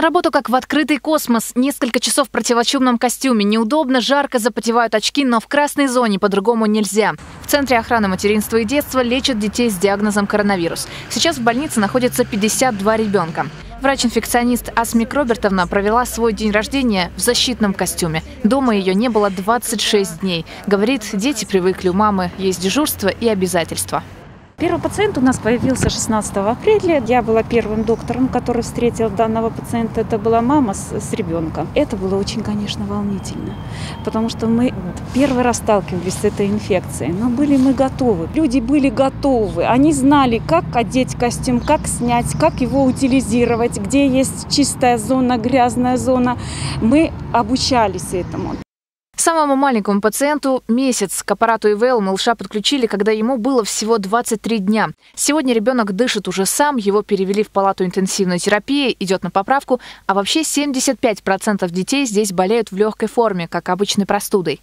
работу как в открытый космос. Несколько часов в противочумном костюме. Неудобно, жарко, запотевают очки, но в красной зоне по-другому нельзя. В Центре охраны материнства и детства лечат детей с диагнозом коронавирус. Сейчас в больнице находится 52 ребенка. Врач-инфекционист Асмик Робертовна провела свой день рождения в защитном костюме. Дома ее не было 26 дней. Говорит, дети привыкли, у мамы есть дежурство и обязательства. Первый пациент у нас появился 16 апреля. Я была первым доктором, который встретил данного пациента. Это была мама с ребенком. Это было очень, конечно, волнительно, потому что мы первый раз сталкивались с этой инфекцией. Но были мы готовы. Люди были готовы. Они знали, как одеть костюм, как снять, как его утилизировать, где есть чистая зона, грязная зона. Мы обучались этому. Самому маленькому пациенту месяц. К аппарату ИВЛ малыша подключили, когда ему было всего 23 дня. Сегодня ребенок дышит уже сам, его перевели в палату интенсивной терапии, идет на поправку, а вообще 75% детей здесь болеют в легкой форме, как обычной простудой.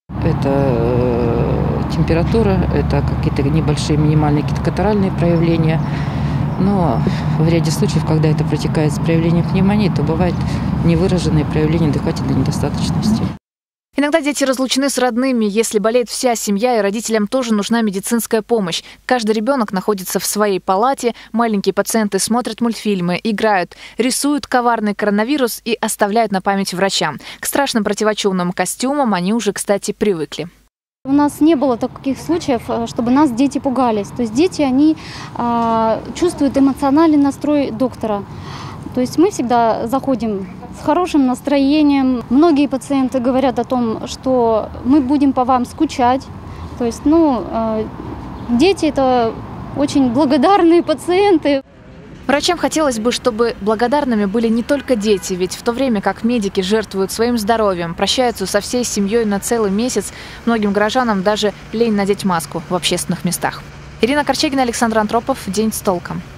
Это температура, это какие-то небольшие минимальные катаральные проявления. Но в ряде случаев, когда это протекает с проявлением пневмонии, то бывают невыраженные проявления дыхательной недостаточности. Иногда дети разлучены с родными. Если болеет вся семья, и родителям тоже нужна медицинская помощь. Каждый ребенок находится в своей палате. Маленькие пациенты смотрят мультфильмы, играют, рисуют коварный коронавирус и оставляют на память врачам. К страшным противочумным костюмам они уже, кстати, привыкли. У нас не было таких случаев, чтобы нас дети пугались. То есть дети, они чувствуют эмоциональный настрой доктора. То есть мы всегда заходим с хорошим настроением. Многие пациенты говорят о том, что мы будем по вам скучать. То есть, дети – это очень благодарные пациенты. Врачам хотелось бы, чтобы благодарными были не только дети, ведь в то время как медики жертвуют своим здоровьем, прощаются со всей семьей на целый месяц, многим горожанам даже лень надеть маску в общественных местах. Ирина Корчагина, Александр Антропов. День с толком.